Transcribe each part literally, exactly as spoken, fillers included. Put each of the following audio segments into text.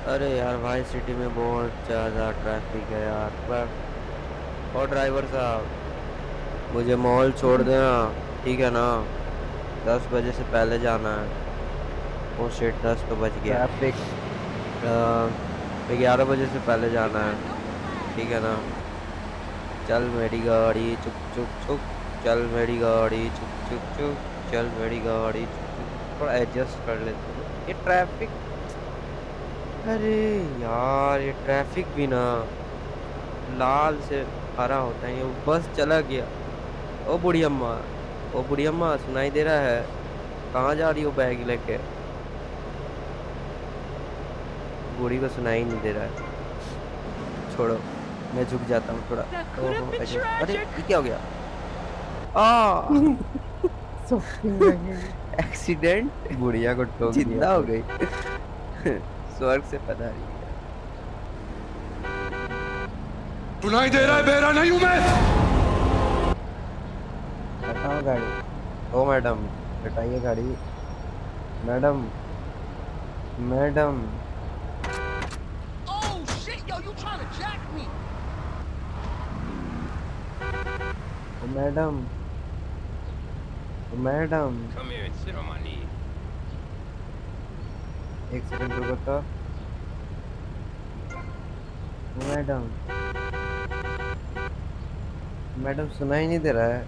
अरे यार भाई सिटी में बहुत ज़्यादा ट्रैफिक है यार पर। और ड्राइवर साहब मुझे मॉल छोड़ देना, ठीक है ना? दस बजे से पहले जाना है। ओ शिट, दस तो बज गया। ट्रैफिक। ग्यारह बजे से पहले जाना है, ठीक है ना? चल मेरी गाड़ी चुक चुक चुक। चल मेरी गाड़ी चुक चुक चुक। चल मेरी गाड़ी चुक चुक। थोड़ा एडजस्ट कर लेते हैं ये ट्रैफिक। अरे यार ये ट्रैफिक भी ना लाल से हरा होता है, ये बस चला गया। ओ बुढ़ी अम्मा, ओ बुढ़ी अम्मा सुनाई दे रहा है? कहाँ जा रही हो बैग लेके? बूढ़ी को सुनाई नहीं दे रहा है। छोड़ो, मैं झुक जाता हूँ थोड़ा। That could have ओहो been एडजस्ट, अरे tragic. ये क्या हो गया? आ शॉकिंग लगेगी। एक्सीडेंट। बुढ़िया को ठोक दिया जिंदा हो फिर। गई। स्वर्ग से पधारी है। सुनाई दे रहा है, बेरा नहीं हूं मैं। हटाओ गाड़ी। ओ मैडम, हटाइए गाड़ी। Madam, madam. Oh shit, yo, you trying to jack me? ओ मैडम, ओ madam. Come here and sit on my knee. एक सेकंड रुको तो। ओ मैडम, मैडम सुनाई नहीं दे रहा है?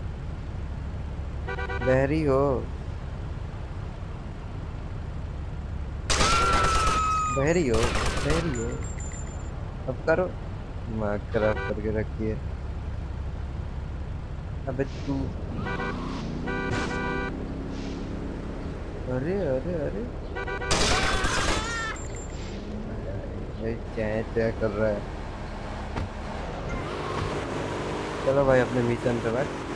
बहरी हो? बहरी हो? बहरी हो? अब करो। दिमाग खराब करके रखी है। अबे तू। अरे अरे अरे, ये क्या क्या कर रहा है? चलो भाई अपने मिशन पे बैठ।